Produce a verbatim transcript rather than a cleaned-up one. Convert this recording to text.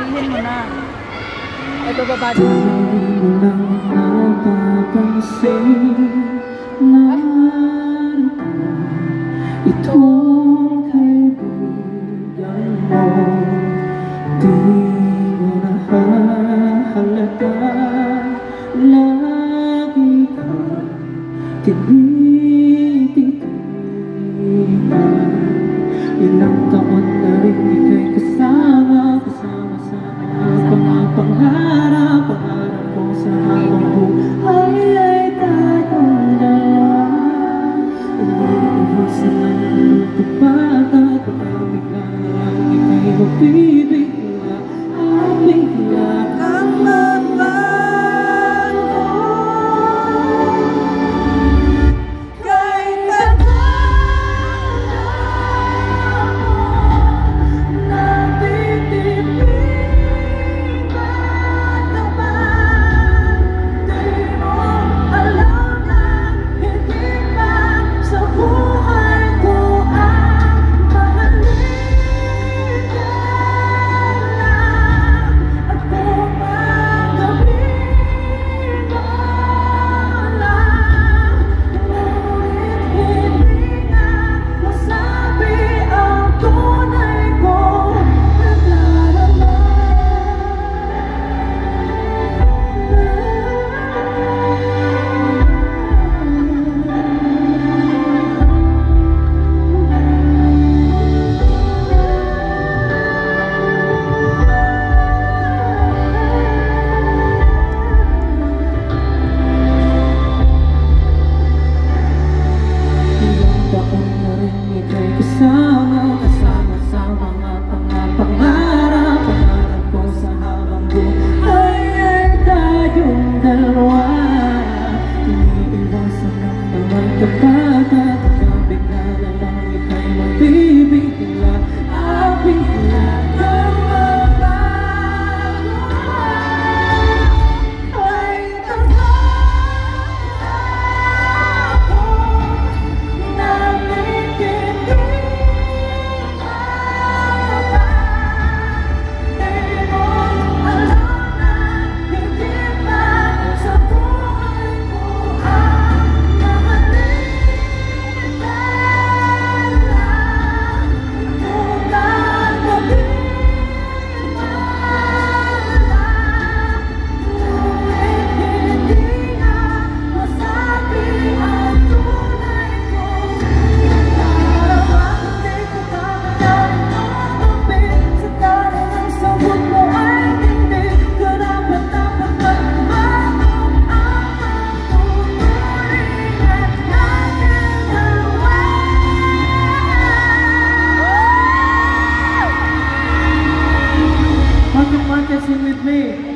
dalhin mo na. Ito babasa. Walang napapansin na itong kaibigan mo. Di mo nahahalata, lagi kang tinititigan. Ilang taon na rin ika'y kasama, kasama sa mga pangarap, pangarap ko sa habang buhay ay tayong dalawa. Iniiwasan ang tupad at pagkabigla na lang ika'y mabibigla at bigla kang magbago. Kahit tagal na natitipid ka ba, di mo alam na hindi pa sa buhay ko ang mahalin ka lang. At kung ang gawin mo lang, ngunit hindi na masabi ang tunay kong nagdarama. Ilang taon na rin ika'y kasama, kasama sa mga pangarap, pangarap ko sa habang buhay ay tayong dalawa. Iniiwasan lang naman kapag at pagkabigla na lang ika'y mabibigla at bigla kang magbago. Ay ako nakikinig ka ba? Di mo alam na hindi pa sa buhay ko ang mahalin ka lang. Kung gagawin mo lang, ngunit hindi na masabi ang tunay kong nagdarama. Di ko kakayanin tutupin sa dali ng sagot mo ay hindi karapat-dapat magbago ang pagtutuloy at natin dalawa. Mark and Mark, sing with me.